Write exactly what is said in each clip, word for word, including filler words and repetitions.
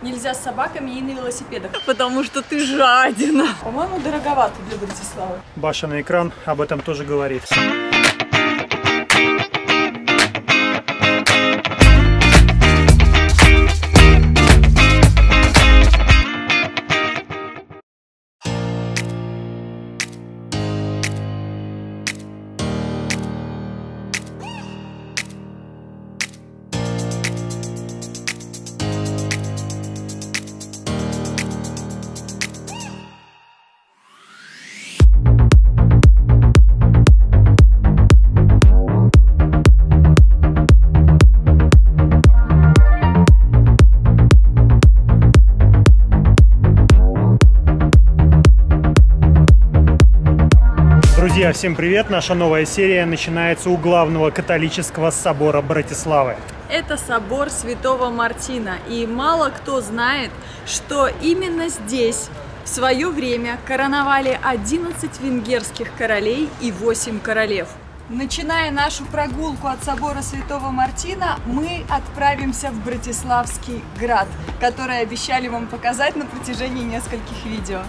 нельзя с собаками и на велосипедах. Потому что ты жадина. По-моему, дороговато для Братиславы. Баша на экран об этом тоже говорит. Друзья, всем привет! Наша новая серия начинается у главного католического собора Братиславы. Это собор Святого Мартина. И мало кто знает, что именно здесь в свое время короновали одиннадцать венгерских королей и восемь королев. Начиная нашу прогулку от собора Святого Мартина, мы отправимся в Братиславский град, который обещали вам показать на протяжении нескольких видео.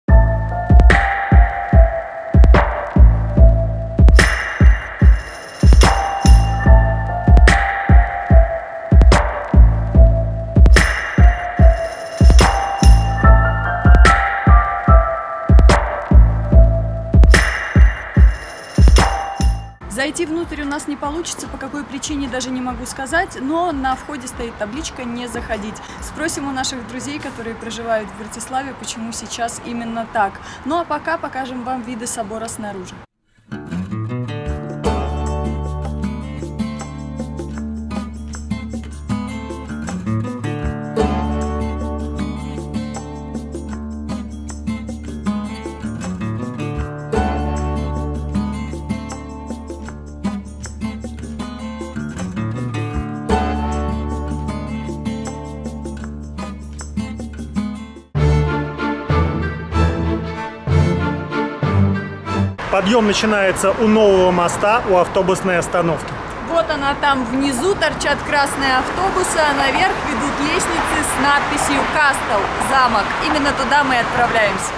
Зайти внутрь у нас не получится, по какой причине даже не могу сказать, но на входе стоит табличка «Не заходить». Спросим у наших друзей, которые проживают в Братиславе, почему сейчас именно так. Ну а пока покажем вам виды собора снаружи. Подъем начинается у нового моста, у автобусной остановки. Вот она там внизу, торчат красные автобусы, а наверх ведут лестницы с надписью «Кастел», замок. Именно туда мы и отправляемся.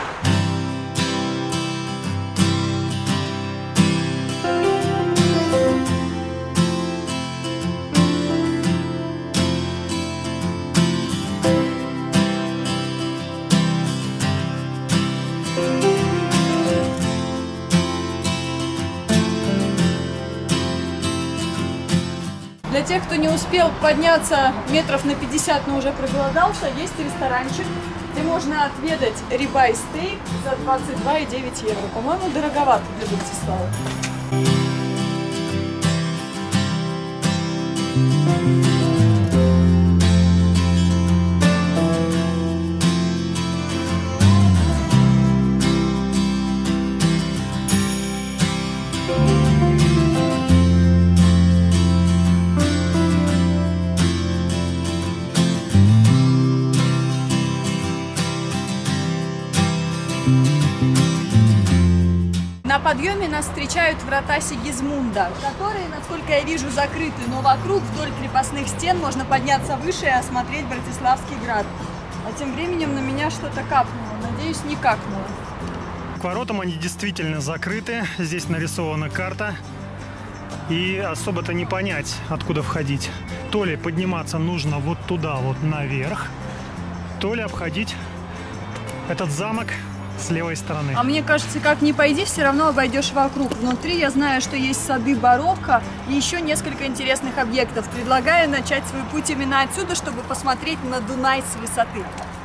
Для тех, кто не успел подняться метров на пятьдесят, но уже проголодался, есть ресторанчик, где можно отведать рибай стейк за двадцать два и девять евро. По-моему, дороговато для Братиславы. На подъеме нас встречают врата Сигизмунда, которые, насколько я вижу, закрыты, но вокруг вдоль крепостных стен можно подняться выше и осмотреть Братиславский град. А тем временем на меня что-то капнуло. Надеюсь, не капнуло. К воротам они действительно закрыты. Здесь нарисована карта. И особо-то не понять, откуда входить. То ли подниматься нужно вот туда, вот наверх, то ли обходить этот замок с левой стороны. А мне кажется, как ни пойди, все равно обойдешь вокруг. Внутри я знаю, что есть сады барокко и еще несколько интересных объектов. Предлагаю начать свой путь именно отсюда, чтобы посмотреть на Дунай с высоты.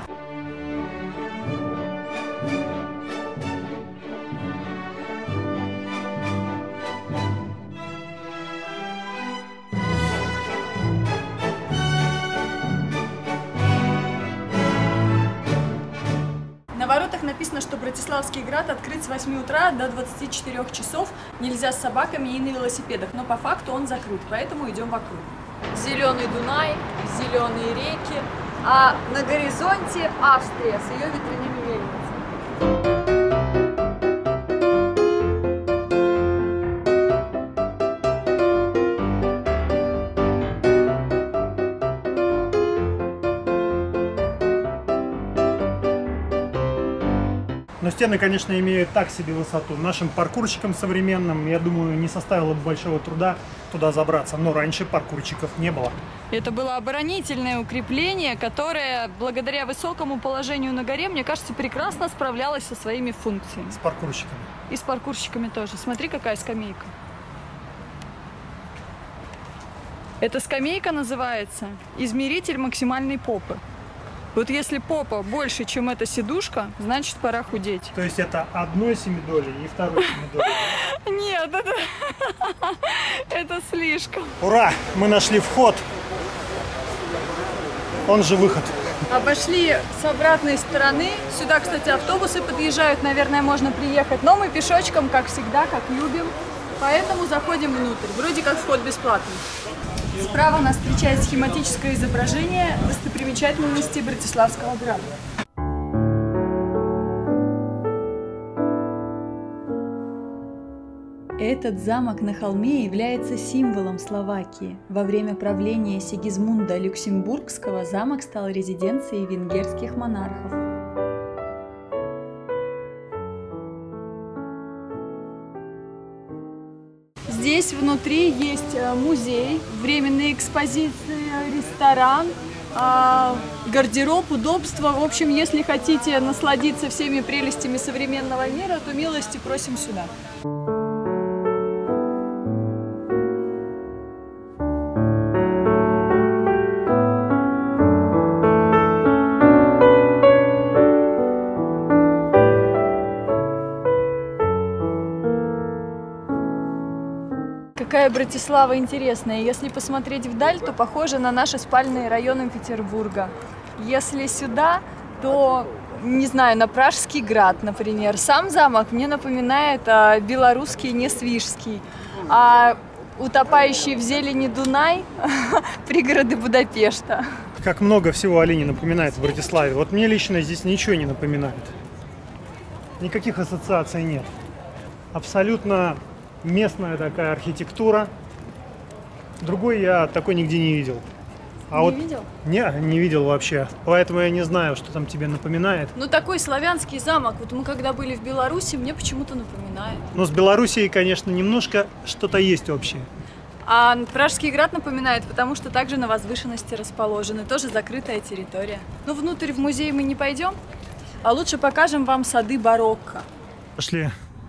На воротах написано, что Братиславский град открыт с восьми утра до двадцати четырёх часов. Нельзя с собаками и на велосипедах, но по факту он закрыт, поэтому идем вокруг. Зеленый Дунай, зеленые реки, а на горизонте Австрия с ее ветряными мельницами. Но стены, конечно, имеют так себе высоту. Нашим паркурщикам современным, я думаю, не составило бы большого труда туда забраться. Но раньше паркурщиков не было. Это было оборонительное укрепление, которое, благодаря высокому положению на горе, мне кажется, прекрасно справлялось со своими функциями. С паркурщиками. И с паркурщиками тоже. Смотри, какая скамейка. Эта скамейка называется «Измеритель максимальной попы». Вот если попа больше, чем эта сидушка, значит, пора худеть. То есть это одной семидоли и второй семидоли? Нет, это... это слишком. Ура! Мы нашли вход. Он же выход. Обошли с обратной стороны. Сюда, кстати, автобусы подъезжают. Наверное, можно приехать. Но мы пешочком, как всегда, как любим. Поэтому заходим внутрь. Вроде как вход бесплатный. Справа нас встречает схематическое изображение достопримечательности Братиславского града. Этот замок на холме является символом Словакии. Во время правления Сигизмунда Люксембургского замок стал резиденцией венгерских монархов. Здесь внутри есть музей, временные экспозиции, ресторан, гардероб, удобства. В общем, если хотите насладиться всеми прелестями современного мира, то милости просим сюда. Какая Братислава интересная. Если посмотреть вдаль, то похоже на наши спальные районы Петербурга. Если сюда, то, не знаю, на Пражский град, например. Сам замок мне напоминает а, белорусский Несвижский, а утопающий в зелени Дунай – пригороды Будапешта. Как много всего Алине напоминает в Братиславе. Вот мне лично здесь ничего не напоминает. Никаких ассоциаций нет. Абсолютно местная такая архитектура. Другой я такой нигде не видел. А не вот видел? Не, не видел вообще. Поэтому я не знаю, что там тебе напоминает. Ну, такой славянский замок. Вот мы когда были в Беларуси, мне почему-то напоминает. Но с Белоруссией, конечно, немножко что-то есть общее. А Пражский град напоминает, потому что также на возвышенности расположены. Тоже закрытая территория. Ну, внутрь в музей мы не пойдем, а лучше покажем вам сады барокко. Пошли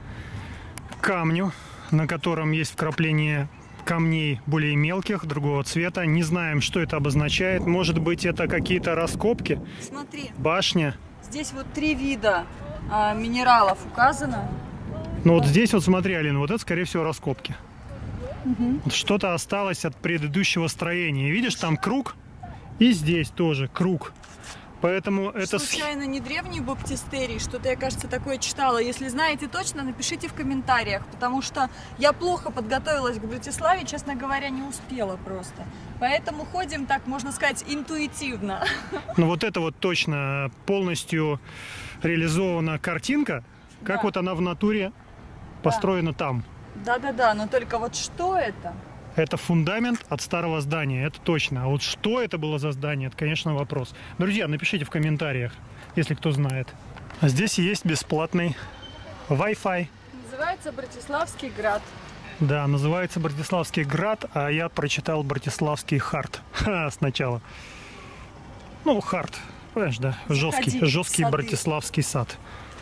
к камню, на котором есть вкрапление камней более мелких, другого цвета. Не знаем, что это обозначает. Может быть, это какие-то раскопки? Смотри. Башня. Здесь вот три вида а, минералов указано. Ну вот здесь вот смотри, Алина, вот это, скорее всего, раскопки. Угу. Что-то осталось от предыдущего строения. Видишь, там круг, и здесь тоже круг. Поэтому это... Случайно не древний баптистерий? Что-то я, кажется, такое читала. Если знаете точно, напишите в комментариях, потому что я плохо подготовилась к Братиславе, честно говоря, не успела просто. Поэтому ходим, так можно сказать, интуитивно. Ну вот это вот точно полностью реализована картинка, как да. вот она в натуре построена да. там. Да-да-да, но только вот что это? Это фундамент от старого здания, это точно. А вот что это было за здание, это, конечно, вопрос. Друзья, напишите в комментариях, если кто знает. А здесь есть бесплатный Wi-Fi. Называется Братиславский град. Да, называется Братиславский град, а я прочитал Братиславский хард сначала. Ну, хард, понимаешь, да, жесткий, жесткий братиславский сад.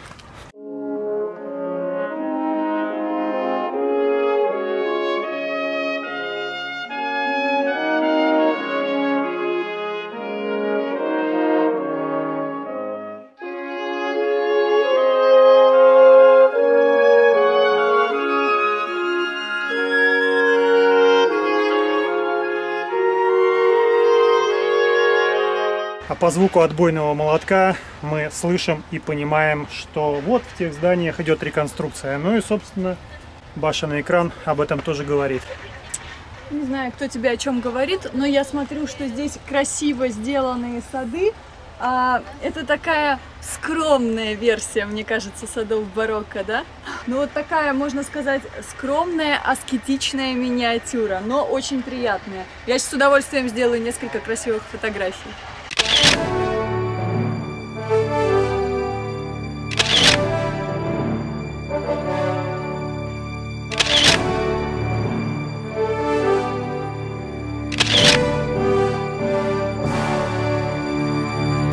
А по звуку отбойного молотка мы слышим и понимаем, что вот в тех зданиях идет реконструкция. Ну и, собственно, башенный экран об этом тоже говорит. Не знаю, кто тебе о чем говорит, но я смотрю, что здесь красиво сделанные сады. А, это такая скромная версия, мне кажется, садов барокко, да? Ну вот такая, можно сказать, скромная, аскетичная миниатюра, но очень приятная. Я сейчас с удовольствием сделаю несколько красивых фотографий.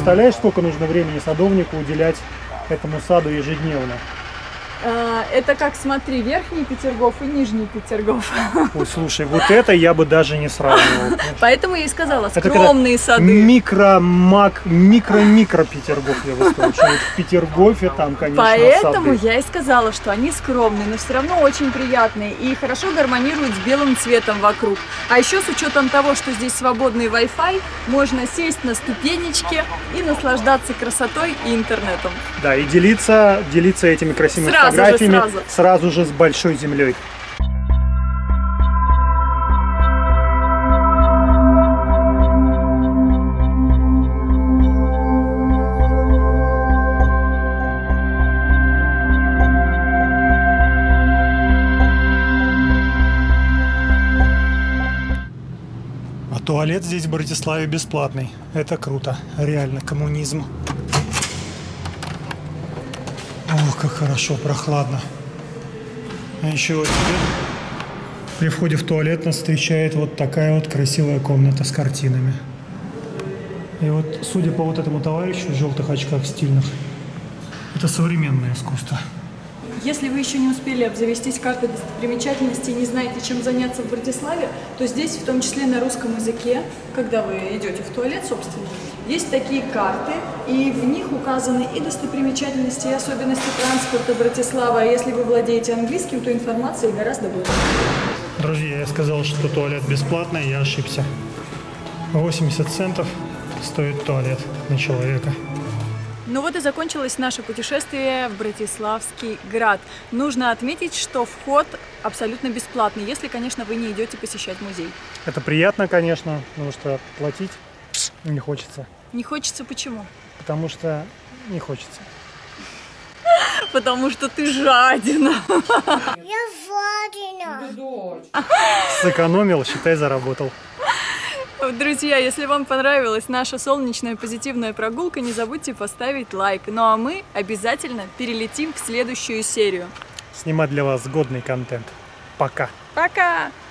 представляешь, сколько нужно времени садовнику уделять этому саду ежедневно? Это как, смотри, Верхний Петергоф и Нижний Петергоф. Ой, слушай, вот это я бы даже не сравнивал. Поэтому я и сказала, скромные сады. Микро-мак, микро-микро Петергоф, я бы сказал. Вот в Петергофе там, конечно, Поэтому сады. я и сказала, что они скромные, но все равно очень приятные и хорошо гармонируют с белым цветом вокруг. А еще с учетом того, что здесь свободный Wi-Fi, можно сесть на ступенечке и наслаждаться красотой и интернетом. Да, и делиться, делиться этими красивыми Сразу фотографиями же, сразу. сразу же с большой землей. А туалет здесь в Братиславе бесплатный. Это круто. Реально коммунизм. Ох, как хорошо, прохладно. А еще вот при входе в туалет нас встречает вот такая вот красивая комната с картинами. И вот, судя по вот этому товарищу в желтых очках стильных, это современное искусство. Если вы еще не успели обзавестись картой достопримечательностей и не знаете, чем заняться в Братиславе, то здесь, в том числе на русском языке, когда вы идете в туалет, собственно, есть такие карты, и в них указаны и достопримечательности, и особенности транспорта Братиславы. А если вы владеете английским, то информации гораздо больше. Друзья, я сказал, что туалет бесплатный, я ошибся. восемьдесят центов стоит туалет на человека. Ну вот и закончилось наше путешествие в Братиславский град. Нужно отметить, что вход абсолютно бесплатный, если, конечно, вы не идете посещать музей. Это приятно, конечно, потому что платить не хочется. Не хочется почему? Потому что не хочется. Потому что ты жадина. Я жадина. Сэкономил, считай, заработал. Друзья, если вам понравилась наша солнечная позитивная прогулка, не забудьте поставить лайк. Ну а мы обязательно перелетим в следующую серию. Снимать для вас годный контент. Пока. Пока!